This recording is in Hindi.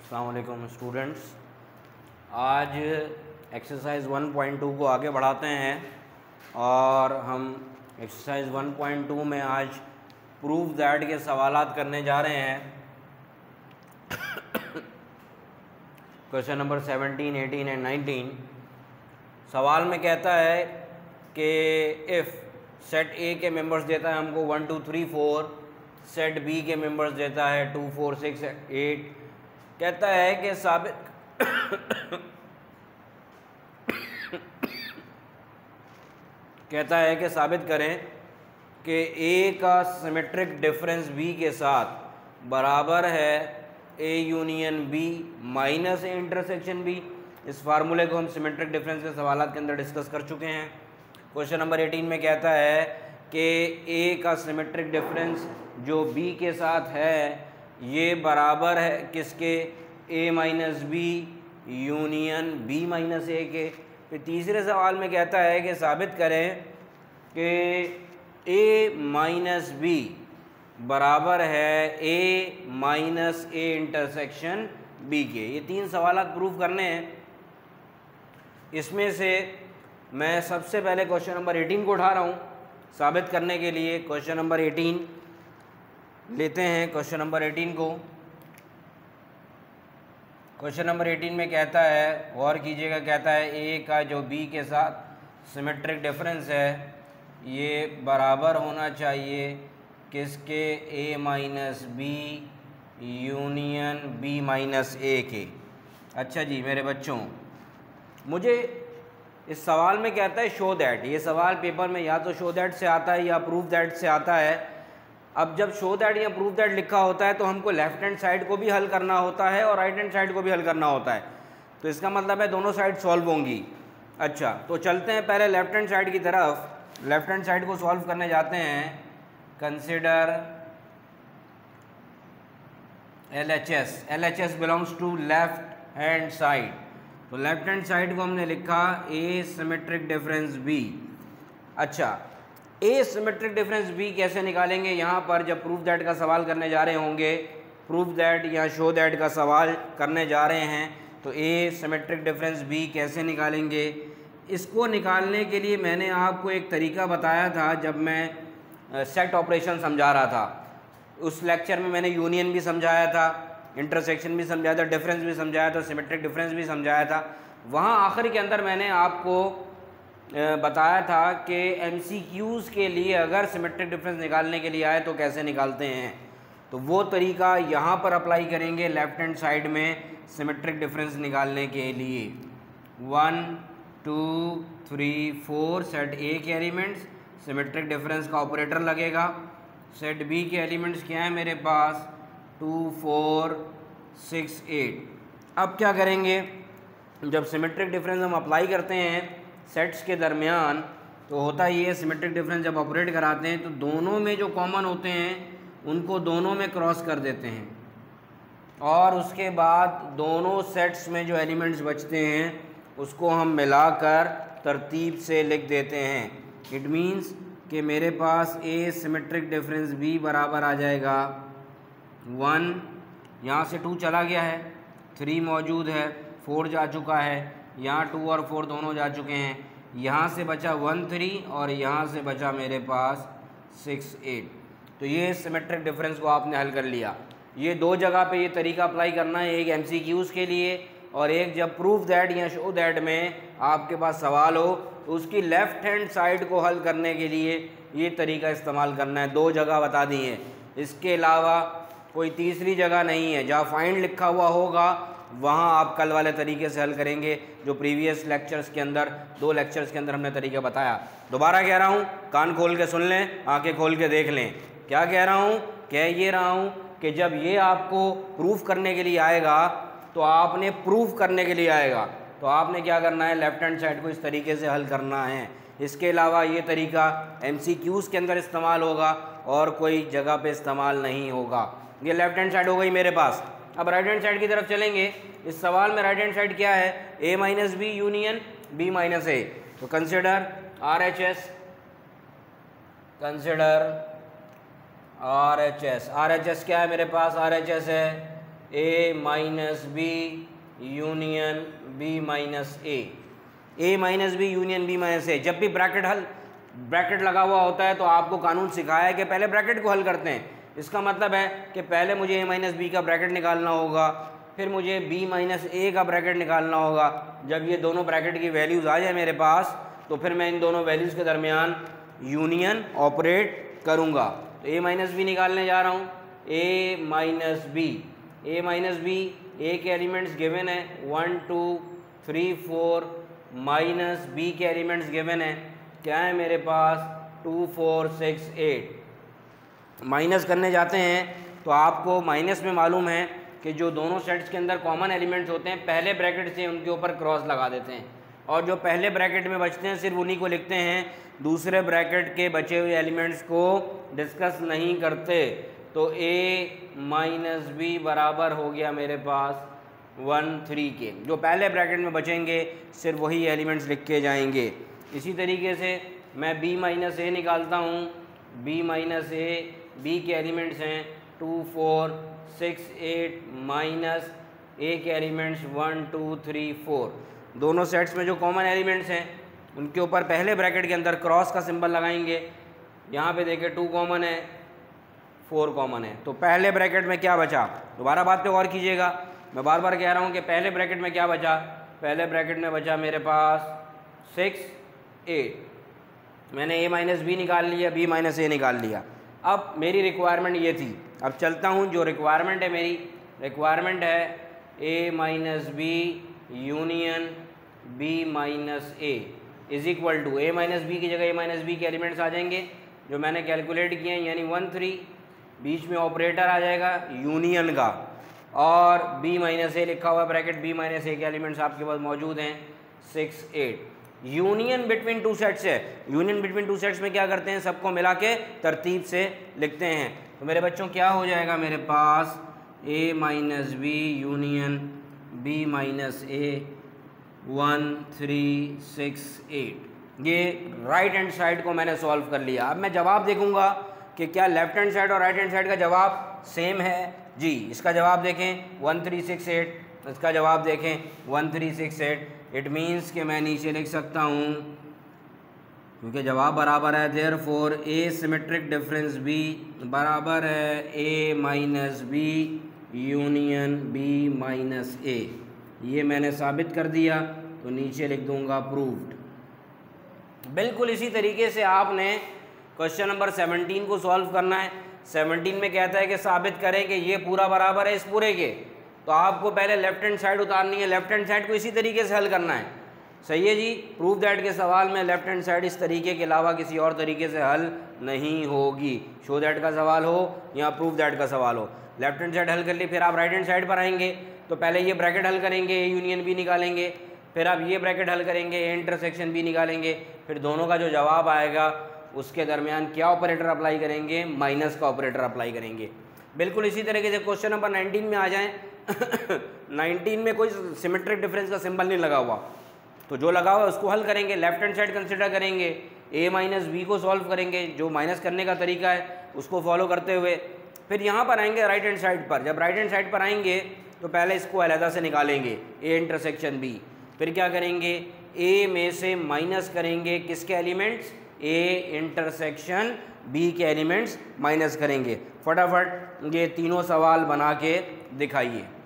अस्सलाम वालेकुम स्टूडेंट्स। आज एक्सरसाइज 1.2 को आगे बढ़ाते हैं और हम एक्सरसाइज 1.2 में आज प्रूफ दैट के सवालात करने जा रहे हैं। Question number 17, 18 and 19। सवाल में कहता है कि इफ़ सेट ए के मेंबर्स देता है हमको 1 2 3 4, सेट बी के मेंबर्स देता है 2 4 6 8। कहता है कि साबित करें कि ए का सिमेट्रिक डिफरेंस बी के साथ बराबर है A union B minus A intersection B. इस फार्मूले को हम सिमेट्रिक डिफरेंस के सवालात के अंदर डिस्कस कर चुके हैं। क्वेश्चन नंबर 18 में कहता है कि ए का सिमेट्रिक डिफरेंस जो बी के साथ है ये बराबर है किसके, A minus B union B minus A के। फिर तीसरे सवाल में कहता है कि साबित करें कि ए माइनस बी बराबर है A minus A intersection B के। ये तीन सवालात प्रूफ करने हैं। इसमें से मैं सबसे पहले क्वेश्चन नंबर 18 को उठा रहा हूँ साबित करने के लिए। क्वेश्चन नंबर 18 लेते हैं। क्वेश्चन नंबर 18 को, क्वेश्चन नंबर 18 में कहता है, गौर कीजिएगा, कहता है ए का जो बी के साथ सिमेट्रिक डिफरेंस है ये बराबर होना चाहिए किसके, A minus B union B minus A के। अच्छा जी मेरे बच्चों, मुझे इस सवाल में कहता है शो दैट। ये सवाल पेपर में या तो शो दैट से आता है या प्रूफ दैट से आता है। अब जब शो दैट या प्रूफ दैट लिखा होता है तो हमको लेफ्ट हैंड साइड को भी हल करना होता है और राइट हैंड साइड को भी हल करना होता है। तो इसका मतलब है दोनों साइड सॉल्व होंगी। अच्छा तो चलते हैं पहले लेफ्ट हैंड साइड की तरफ। लेफ्ट हैंड साइड को सॉल्व करने जाते हैं। Consider LHS। LHS belongs to left hand side. तो लेफ्ट हैंड साइड को हमने लिखा ए सिमेट्रिक डिफरेंस बी। अच्छा ए सिमेट्रिक डिफरेंस बी कैसे निकालेंगे? यहाँ पर जब प्रूफ दैट का सवाल करने जा रहे होंगे, प्रूफ दैट या शो दैट का सवाल करने जा रहे हैं, तो ए सिमेट्रिक डिफरेंस बी कैसे निकालेंगे? इसको निकालने के लिए मैंने आपको एक तरीका बताया था जब मैं सेट ऑपरेशन समझा रहा था। उस लेक्चर में मैंने यूनियन भी समझाया था, इंटरसेक्शन भी समझाया था, डिफरेंस भी समझाया था, सिमेट्रिक डिफरेंस भी समझाया था। वहाँ आखिर के अंदर मैंने आपको बताया था कि MCQs के लिए अगर सिमेट्रिक डिफरेंस निकालने के लिए आए तो कैसे निकालते हैं। तो वो तरीका यहाँ पर अप्लाई करेंगे लेफ्ट हैंड साइड में सिमेट्रिक डिफरेंस निकालने के लिए। 1 2 3 4 सेट ए के एलिमेंट्स, सिमेट्रिक डिफरेंस का ऑपरेटर लगेगा। सेट बी के एलिमेंट्स क्या है मेरे पास, 2 4 6 8। अब क्या करेंगे, जब सिमेट्रिक डिफरेंस हम अप्लाई करते हैं सेट्स के दरमियान तो होता ही है, सिमेट्रिक डिफरेंस जब ऑपरेट कराते हैं तो दोनों में जो कॉमन होते हैं उनको दोनों में क्रॉस कर देते हैं और उसके बाद दोनों सेट्स में जो एलिमेंट्स बचते हैं उसको हम मिलाकर तरतीब से लिख देते हैं। इट मीन्स कि मेरे पास ए सिमेट्रिक डिफरेंस बी बराबर आ जाएगा 1, यहाँ से 2 चला गया है, 3 मौजूद है, 4 जा चुका है, यहाँ 2 और 4 दोनों जा चुके हैं, यहाँ से बचा 1 3 और यहाँ से बचा मेरे पास 6 8। तो ये सिमेट्रिक डिफरेंस को आपने हल कर लिया। ये दो जगह पे ये तरीका अप्लाई करना है, एक MCQs के लिए और एक जब प्रूफ दैट या शो दैट में आपके पास सवाल हो तो उसकी लेफ़्ट हैंड साइड को हल करने के लिए ये तरीका इस्तेमाल करना है। दो जगह बता दी है, इसके अलावा कोई तीसरी जगह नहीं है। जहाँ फाइंड लिखा हुआ होगा वहाँ आप कल वाले तरीके से हल करेंगे जो प्रीवियस लेक्चर्स के अंदर, 2 लेक्चर्स के अंदर हमने तरीका बताया। दोबारा कह रहा हूँ, कान खोल के सुन लें, आंखें खोल के देख लें। क्या कह रहा हूँ? कह ये रहा हूँ कि जब ये आपको प्रूफ करने के लिए आएगा तो आपने प्रूफ करने के लिए आएगा तो आपने क्या करना है, लेफ्ट हैंड साइड को इस तरीके से हल करना है। इसके अलावा ये तरीका MCQs के अंदर इस्तेमाल होगा और कोई जगह पे इस्तेमाल नहीं होगा। ये लेफ्ट हैंड साइड हो गई मेरे पास। अब राइट हैंड साइड की तरफ चलेंगे। इस सवाल में राइट हैंड साइड क्या है, A minus B union B minus A. तो consider RHS, consider RHS। RHS क्या है मेरे पास, RHS है A minus B union B minus A minus B union B minus A. जब भी ब्रैकेट लगा हुआ होता है तो आपको कानून सिखाया है कि पहले ब्रैकेट को हल करते हैं। इसका मतलब है कि पहले मुझे ए माइनस बी का ब्रैकेट निकालना होगा, फिर मुझे बी माइनस ए का ब्रैकेट निकालना होगा। जब ये दोनों ब्रैकेट की वैल्यूज़ आ जाए मेरे पास तो फिर मैं इन दोनों वैल्यूज़ के दरमियान यूनियन ऑपरेट करूँगा। तो ए माइनस बी निकालने जा रहा हूँ। ए माइनस बी ए के एलिमेंट्स गिवन है 1 2 3 4 माइनस बी के एलिमेंट्स गिवन है क्या है मेरे पास 2 4 6 8। माइनस करने जाते हैं तो आपको माइनस में मालूम है कि जो दोनों सेट्स के अंदर कॉमन एलिमेंट्स होते हैं पहले ब्रैकेट से उनके ऊपर क्रॉस लगा देते हैं, और जो पहले ब्रैकेट में बचते हैं सिर्फ उन्हीं को लिखते हैं, दूसरे ब्रैकेट के बचे हुए एलिमेंट्स को डिस्कस नहीं करते। तो ए माइनस बी बराबर हो गया मेरे पास 1 3 के। जो पहले ब्रैकेट में बचेंगे सिर्फ वही एलिमेंट्स लिख के जाएंगे। इसी तरीके से मैं बी माइनस ए निकालता हूँ। बी माइनस ए बी के एलिमेंट्स हैं 2 4 6 8 माइनस ए के एलिमेंट्स 1 2 3 4। दोनों सेट्स में जो कॉमन एलिमेंट्स हैं उनके ऊपर पहले ब्रैकेट के अंदर क्रॉस का सिंबल लगाएंगे। यहाँ पे देखिए 2 कॉमन है 4 कॉमन है। तो पहले ब्रैकेट में क्या बचा, दोबारा बात पे गौर कीजिएगा, मैं बार बार कह रहा हूँ कि पहले ब्रैकेट में क्या बचा। पहले ब्रैकेट में बचा मेरे पास 6 8। मैंने ए माइनस बी निकाल लिया, बी माइनस ए निकाल लिया। अब मेरी रिक्वायरमेंट ये थी, अब चलता हूँ जो रिक्वायरमेंट है मेरी रिक्वायरमेंट है A minus B union B minus A is equal to A minus B की जगह ए माइनस बी के एलिमेंट्स आ जाएंगे जो मैंने कैलकुलेट किए हैं, यानी 1 3, बीच में ऑपरेटर आ जाएगा यूनियन का, और बी माइनस ए लिखा हुआ ब्रैकेट बी माइनस ए के एलिमेंट्स आपके पास मौजूद हैं 6 8। यूनियन बिटवीन टू सेट्स है। यूनियन बिटवीन टू सेट्स में क्या करते हैं, सबको मिला के तरतीब से लिखते हैं। तो मेरे बच्चों क्या हो जाएगा मेरे पास A minus B union B minus A 1 3 6 8। ये राइट हैंड साइड को मैंने सॉल्व कर लिया। अब मैं जवाब देखूंगा कि क्या लेफ्ट हैंड साइड और राइट हैंड साइड का जवाब सेम है। जी, इसका जवाब देखें 1 3 6 8, इसका जवाब देखें 1 3 6 8। इट मीन्स कि मैं नीचे लिख सकता हूँ क्योंकि जवाब बराबर है, therefore A symmetric difference B बराबर है A minus B union B minus A. ये मैंने साबित कर दिया तो नीचे लिख दूंगा प्रूव्ड। बिल्कुल इसी तरीके से आपने क्वेश्चन नंबर 17 को सॉल्व करना है। 17 में कहता है कि साबित करें कि ये पूरा बराबर है इस पूरे के, तो आपको पहले लेफ्ट हैंड साइड उतारनी है, लेफ्ट हैंड साइड को इसी तरीके से हल करना है। सही है जी। प्रूव दैट के सवाल में लेफ्ट हैंड साइड इस तरीके के अलावा किसी और तरीके से हल नहीं होगी। शो दैट का सवाल हो या प्रूव दैट का सवाल हो, लेफ्ट हैंड साइड हल कर ली, फिर आप राइट हैंड साइड पर आएंगे तो पहले ये ब्रैकेट हल करेंगे, ए यूनियन बी निकालेंगे, फिर आप ये ब्रैकेट हल करेंगे, ए इंटरसेक्शन बी निकालेंगे, फिर दोनों का जो जवाब आएगा उसके दरमियान क्या ऑपरेटर अप्लाई करेंगे, माइनस का ऑपरेटर अप्लाई करेंगे। बिल्कुल इसी तरीके से क्वेश्चन नंबर 19 में आ जाएं 19 में कोई सिमेट्रिक डिफरेंस का सिंबल नहीं लगा हुआ, तो जो लगा हुआ है उसको हल करेंगे, लेफ्ट हैंड साइड कंसिडर करेंगे, ए माइनस बी को सॉल्व करेंगे, जो माइनस करने का तरीका है उसको फॉलो करते हुए फिर यहाँ पर आएंगे राइट हैंड साइड पर। जब राइट हैंड साइड पर आएंगे तो पहले इसको अलहदा से निकालेंगे, ए इंटरसेक्शन बी, फिर क्या करेंगे, ए में से माइनस करेंगे किसके एलिमेंट्स, ए इंटरसेक्शन बी के एलिमेंट्स माइनस करेंगे। फटाफट ये तीनों सवाल बना के दिखाइए।